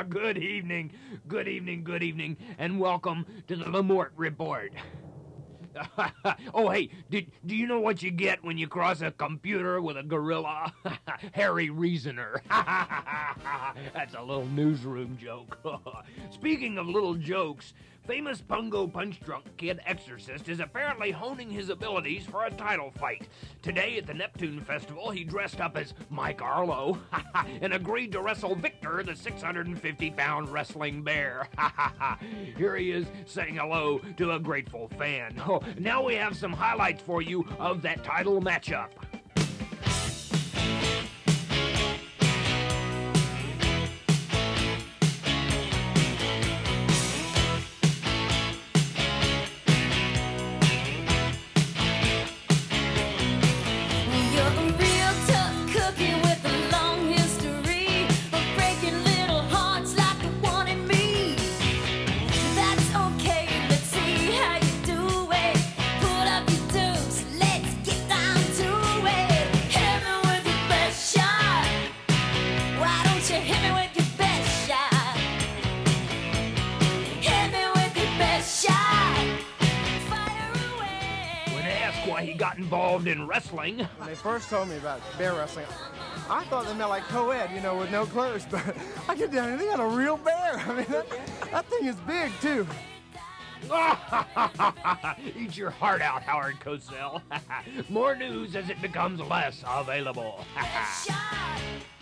Good evening, good evening, good evening, and welcome to the Lamort Report. Oh, hey, do you know what you get when you cross a computer with a gorilla? Harry Reasoner. That's a little newsroom joke. Speaking of little jokes, famous Pungo Punch-Drunk Kid Exorcist is apparently honing his abilities for a title fight. Today at the Neptune Festival, he dressed up as Mike Arlo and agreed to wrestle Victor, the 650-pound wrestling bear. Here he is saying hello to a grateful fan. Oh, now we have some highlights for you of that title matchup. Why he got involved in wrestling. When they first told me about bear wrestling, I thought they meant like co-ed, you know, with no clothes, but I get down and they got a real bear. I mean, that thing is big, too. Eat your heart out, Howard Cosell. More news as it becomes less available.